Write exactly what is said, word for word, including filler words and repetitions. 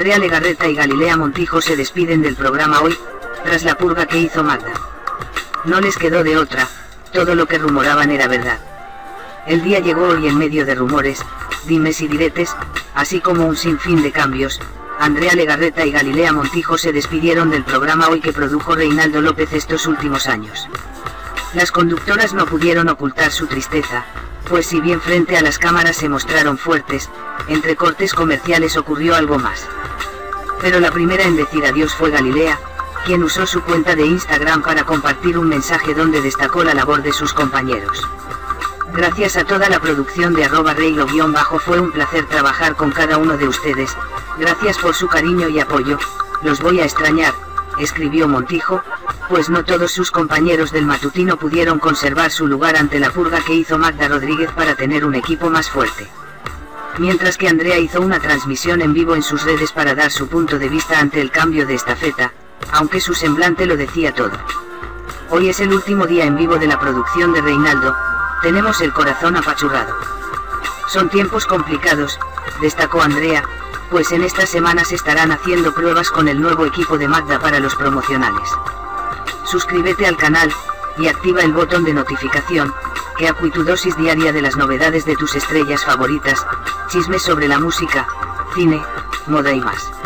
Andrea Legarreta y Galilea Montijo se despiden del programa hoy, tras la purga que hizo Magda. No les quedó de otra, todo lo que rumoraban era verdad. El día llegó hoy en medio de rumores, dimes y diretes, así como un sinfín de cambios. Andrea Legarreta y Galilea Montijo se despidieron del programa hoy que produjo Reinaldo López estos últimos años. Las conductoras no pudieron ocultar su tristeza, pues si bien frente a las cámaras se mostraron fuertes, entre cortes comerciales ocurrió algo más. Pero la primera en decir adiós fue Galilea, quien usó su cuenta de Instagram para compartir un mensaje donde destacó la labor de sus compañeros. Gracias a toda la producción de arroba reilo-bajo, fue un placer trabajar con cada uno de ustedes, gracias por su cariño y apoyo, los voy a extrañar, escribió Montijo, pues no todos sus compañeros del matutino pudieron conservar su lugar ante la purga que hizo Magda Rodríguez para tener un equipo más fuerte. Mientras que Andrea hizo una transmisión en vivo en sus redes para dar su punto de vista ante el cambio de estafeta, aunque su semblante lo decía todo. Hoy es el último día en vivo de la producción de Reinaldo, tenemos el corazón apachurrado. Son tiempos complicados, destacó Andrea, pues en estas semanas estarán haciendo pruebas con el nuevo equipo de Magda para los promocionales. Suscríbete al canal, y activa el botón de notificación, que acuí tu dosis diaria de las novedades de tus estrellas favoritas, chismes sobre la música, cine, moda y más.